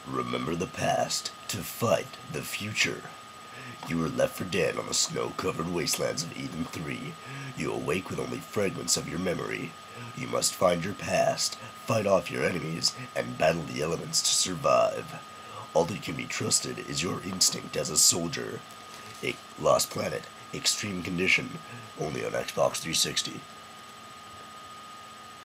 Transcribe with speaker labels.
Speaker 1: Remember the past to fight the future. You are left for dead on the snow-covered wastelands of Eden 3. You awake with only fragments of your memory. You must find your past, fight off your enemies, and battle the elements to survive. All that can be trusted is your instinct as a soldier. A Lost Planet, Extreme Condition, only on Xbox 360.